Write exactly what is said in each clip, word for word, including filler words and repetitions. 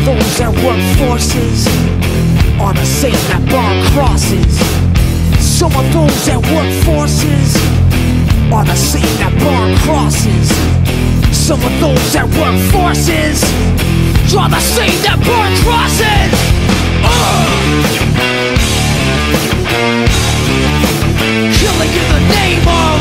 those that work forces are the same that burn crosses. Some of those that work forces are the same that burn crosses. Some of those that work forces are the same that burn crosses. uh! Killing in the name of,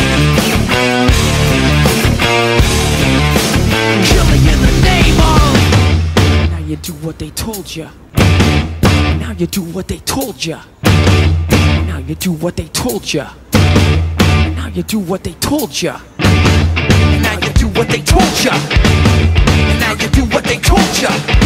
killing in the name of. Now you do what they told you. Now you do what they told you. Now you do what they told you. Now you do what they told you. Now you do what they told you. Now you do what they told you.